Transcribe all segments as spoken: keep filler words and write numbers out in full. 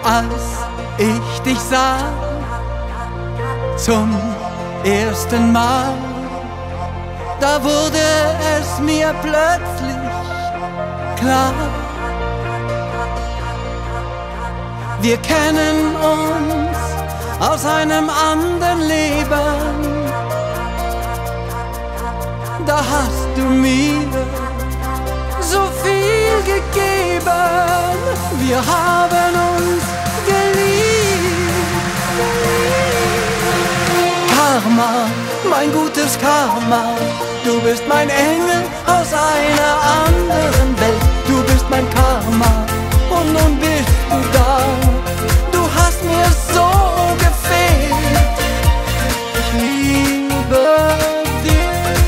als ich dich sah, zum ersten Mal, da wurde es mir plötzlich klar. Wir kennen uns aus einem anderen Leben, da hast du mir so viel gegeben. Wir haben uns geliebt. Karma, mein gutes Karma, du bist mein Engel aus einer anderen Welt. Du bist mein Karma und nun bist du da. Du hast mir so gefehlt. Ich liebe dich.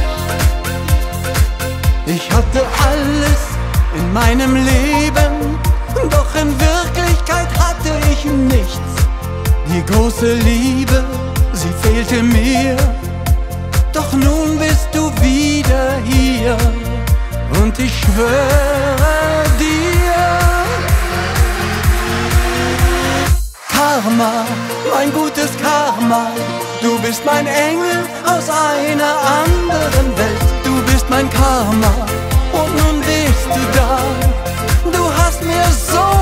Ich hatte alles in meinem Leben, doch in Wirklichkeit hatte ich nichts. Die große Liebe, sie fehlte mir, doch nun bist du wieder hier. Und ich schwöre dir, Karma, mein gutes Karma, du bist mein Engel aus einer anderen Welt. Du bist mein Karma und nun bist du da. Du hast mir so